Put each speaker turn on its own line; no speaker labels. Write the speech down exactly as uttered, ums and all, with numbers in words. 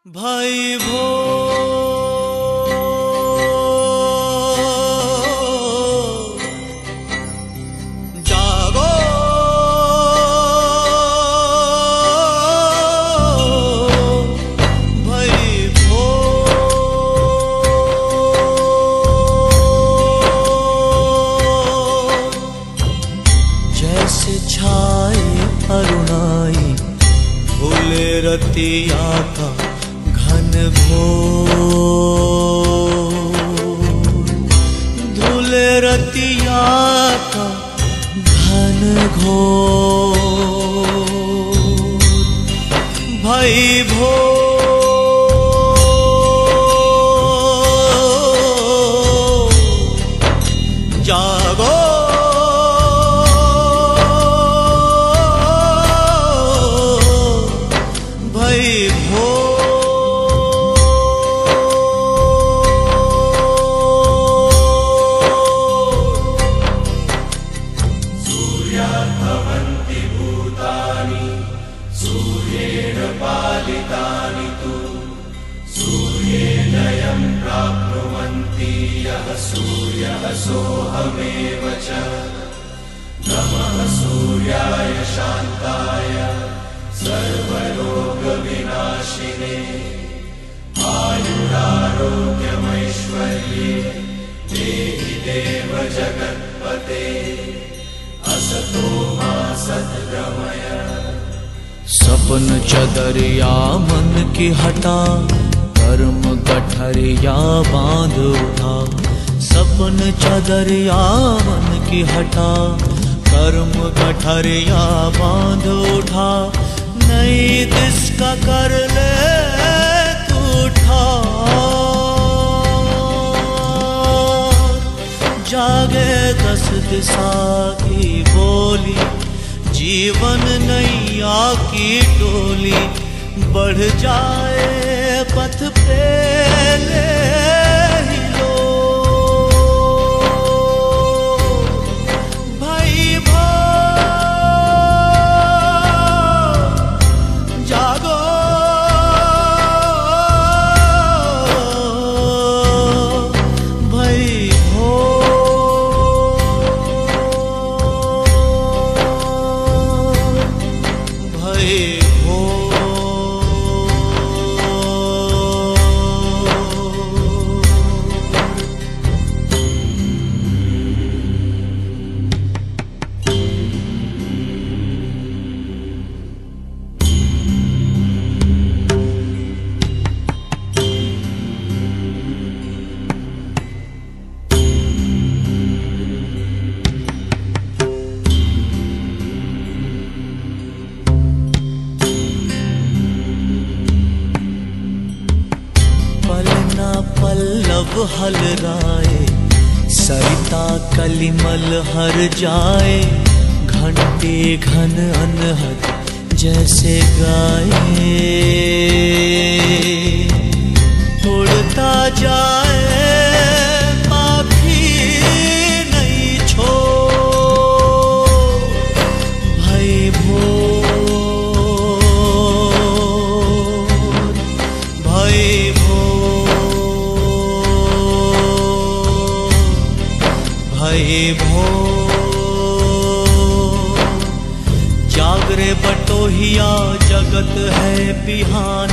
भाई भो जागो, भाई भो जैसे छाए अरुणाई भूले रतिया का घन घोर, धूले रतिया का घन घोर। भाई भो जागो, भाई भो
भवन्ति भूतानि सूर्येण पालितानि तु सूर्येणयं प्राप्नुवन्ति यः सूर्यः सोऽहमेव च। नमः सूर्याय शान्ताय सर्वरोगविनाशिने आयुरारोग्यमैश्वर्ये देहि देव जगत्पते। असतो मा सद्गमय।
सपन चदरिया मन की हटा, कर्म गठरिया बांध उठा। सपन चदरिया मन की हटा, कर्म गठरिया बांध उठा। नई दिस का कर ले तू ठार, जागे दस दिशा की बोली। जीवन नैया की टोली, बढ़ जाए पथ पे ले ही लो। भाई भो जागो, भाई भो भाई भो। पल्लव हलराए, सरिता कलिमल हर जाए। घंटे घन अनहद जैसे गाए, उड़ता जाए माफी नहीं छोड़। भाई भोर, भाई भाई भो जागरे बटोहिया, जगत है बिहान